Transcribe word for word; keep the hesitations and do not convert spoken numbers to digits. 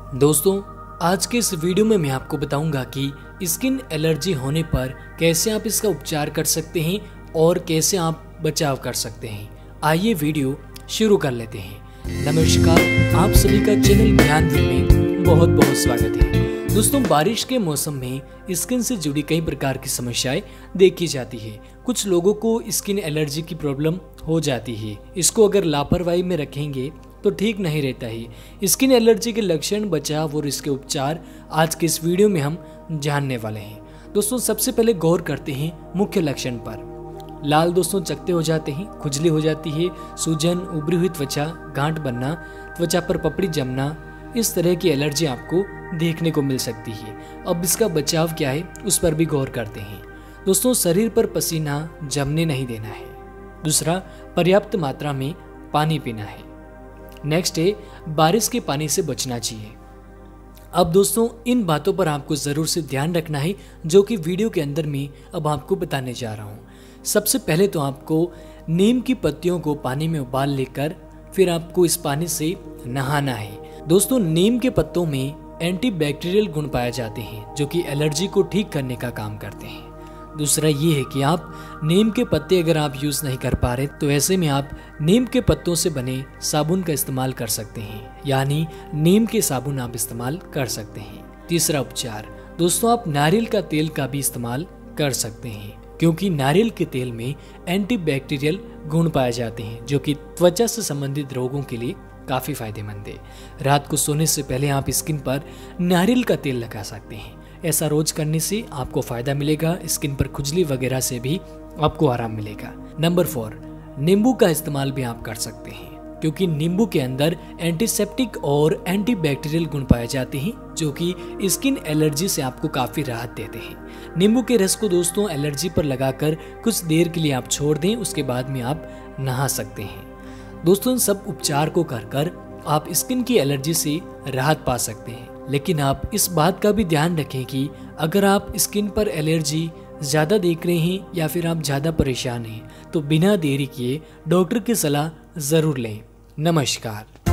दोस्तों, आज के इस वीडियो में मैं आपको बताऊंगा कि स्किन एलर्जी होने पर कैसे आप इसका उपचार कर सकते हैं और कैसे आप बचाव कर सकते हैं। आइए वीडियो शुरू कर लेते हैं। नमस्कार, आप सभी का चैनल ज्ञानदीप में बहुत बहुत स्वागत है। दोस्तों, बारिश के मौसम में स्किन से जुड़ी कई प्रकार की समस्याएं देखी जाती है। कुछ लोगों को स्किन एलर्जी की प्रॉब्लम हो जाती है। इसको अगर लापरवाही में रखेंगे तो ठीक नहीं रहता है। स्किन एलर्जी के लक्षण, बचाव और इसके उपचार आज के इस वीडियो में हम जानने वाले हैं। दोस्तों, सबसे पहले गौर करते हैं मुख्य लक्षण पर। लाल दोस्तों चकते हो जाते हैं, खुजली हो जाती है, सूजन, उभरी हुई त्वचा, गांठ बनना, त्वचा पर पपड़ी जमना, इस तरह की एलर्जी आपको देखने को मिल सकती है। अब इसका बचाव क्या है उस पर भी गौर करते हैं। दोस्तों, शरीर पर पसीना जमने नहीं देना है। दूसरा, पर्याप्त मात्रा में पानी पीना है। नेक्स्ट है, बारिश के पानी से बचना चाहिए। अब दोस्तों, इन बातों पर आपको जरूर से ध्यान रखना है जो कि वीडियो के अंदर में अब आपको बताने जा रहा हूँ। सबसे पहले तो आपको नीम की पत्तियों को पानी में उबाल लेकर फिर आपको इस पानी से नहाना है। दोस्तों, नीम के पत्तों में एंटीबैक्टीरियल गुण पाए जाते हैं जो कि एलर्जी को ठीक करने का काम करते हैं। दूसरा ये है कि आप नीम के पत्ते अगर आप यूज़ नहीं कर पा रहे तो ऐसे में आप नीम के पत्तों से बने साबुन का इस्तेमाल कर सकते हैं, यानी नीम के साबुन आप इस्तेमाल कर सकते हैं। तीसरा उपचार, दोस्तों आप नारियल का तेल का भी इस्तेमाल कर सकते हैं क्योंकि नारियल के तेल में एंटीबैक्टीरियल गुण पाए जाते हैं जो कि त्वचा से संबंधित रोगों के लिए काफ़ी फायदेमंद है। रात को सोने से पहले आप स्किन पर नारियल का तेल लगा सकते हैं। ऐसा रोज करने से आपको फायदा मिलेगा। स्किन पर खुजली वगैरह से भी आपको आराम मिलेगा। नंबर फोर, नींबू का इस्तेमाल भी आप कर सकते हैं क्योंकि नींबू के अंदर एंटीसेप्टिक और एंटीबैक्टीरियल गुण पाए जाते हैं जो कि स्किन एलर्जी से आपको काफ़ी राहत देते हैं। नींबू के रस को दोस्तों एलर्जी पर लगाकर कुछ देर के लिए आप छोड़ दें, उसके बाद में आप नहा सकते हैं। दोस्तों, इन सब उपचार को कर कर आप स्किन की एलर्जी से राहत पा सकते हैं। लेकिन आप इस बात का भी ध्यान रखें कि अगर आप स्किन पर एलर्जी ज़्यादा देख रहे हैं या फिर आप ज़्यादा परेशान हैं तो बिना देरी किए डॉक्टर की सलाह ज़रूर लें। नमस्कार।